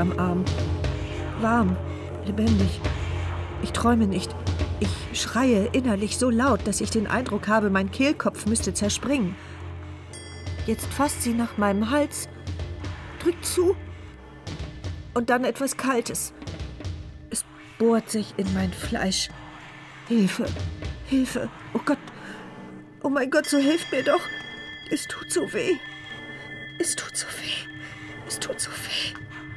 am Arm. Warm, lebendig. Ich träume nicht. Ich schreie innerlich so laut, dass ich den Eindruck habe, mein Kehlkopf müsste zerspringen. Jetzt fasst sie nach meinem Hals, drückt zu und dann etwas Kaltes. Es bohrt sich in mein Fleisch. Hilfe, Hilfe, oh Gott, oh mein Gott, so hilft mir doch. Es tut so weh. Es tut so weh. Es tut so weh.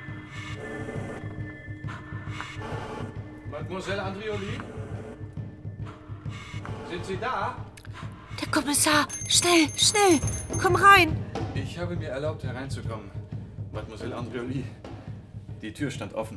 Mademoiselle Andrioli? Sind Sie da? Der Kommissar! Schnell, schnell! Komm rein! Ich habe mir erlaubt, hereinzukommen. Mademoiselle Andrioli. Die Tür stand offen.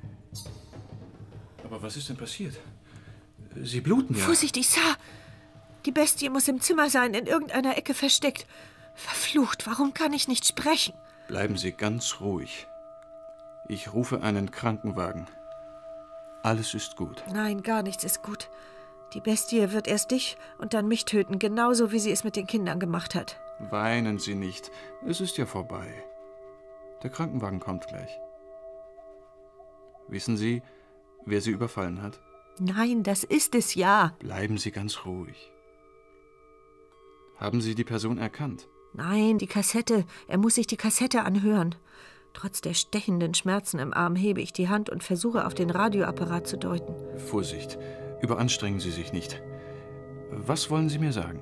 Aber was ist denn passiert? Sie bluten ja. Vorsichtig, Sir! Die Bestie muss im Zimmer sein, in irgendeiner Ecke versteckt. Verflucht, warum kann ich nicht sprechen? Bleiben Sie ganz ruhig. Ich rufe einen Krankenwagen. Alles ist gut. Nein, gar nichts ist gut. Die Bestie wird erst dich und dann mich töten, genauso wie sie es mit den Kindern gemacht hat. Weinen Sie nicht. Es ist ja vorbei. Der Krankenwagen kommt gleich. Wissen Sie, wer Sie überfallen hat? Nein, das ist es ja. Bleiben Sie ganz ruhig. Haben Sie die Person erkannt? Nein, die Kassette. Er muss sich die Kassette anhören. Trotz der stechenden Schmerzen im Arm hebe ich die Hand und versuche, auf den Radioapparat zu deuten. Vorsicht, überanstrengen Sie sich nicht. Was wollen Sie mir sagen?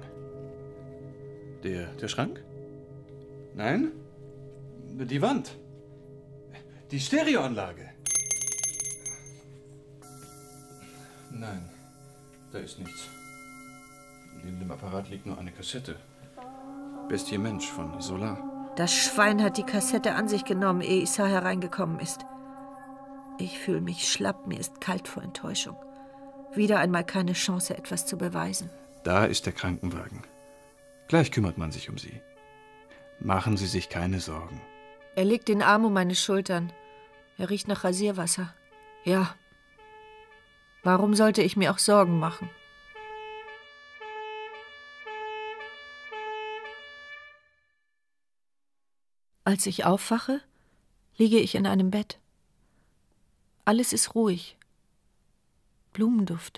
Der Schrank? Nein? Die Wand? Die Stereoanlage? Nein, da ist nichts. Neben dem Apparat liegt nur eine Kassette. Bestie Mensch von Solar. Das Schwein hat die Kassette an sich genommen, ehe Issa hereingekommen ist. Ich fühle mich schlapp, mir ist kalt vor Enttäuschung. Wieder einmal keine Chance, etwas zu beweisen. Da ist der Krankenwagen. Gleich kümmert man sich um Sie. Machen Sie sich keine Sorgen. Er legt den Arm um meine Schultern. Er riecht nach Rasierwasser. Ja. Warum sollte ich mir auch Sorgen machen? Als ich aufwache, liege ich in einem Bett. Alles ist ruhig. Blumenduft.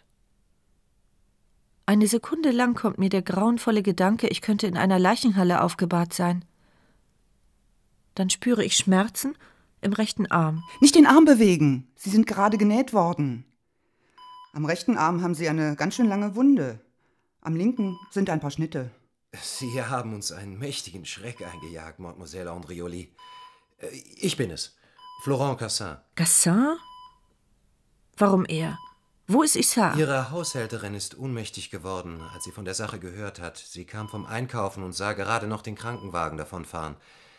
Eine Sekunde lang kommt mir der grauenvolle Gedanke, ich könnte in einer Leichenhalle aufgebahrt sein. Dann spüre ich Schmerzen im rechten Arm. Nicht den Arm bewegen. Sie sind gerade genäht worden. Am rechten Arm haben Sie eine ganz schön lange Wunde. Am linken sind ein paar Schnitte. Sie haben uns einen mächtigen Schreck eingejagt, Mademoiselle Andrioli. Ich bin es, Florent Cassin. Cassin? Warum er? Wo ist Issa? Ihre Haushälterin ist ohnmächtig geworden, als sie von der Sache gehört hat. Sie kam vom Einkaufen und sah gerade noch den Krankenwagen davonfahren.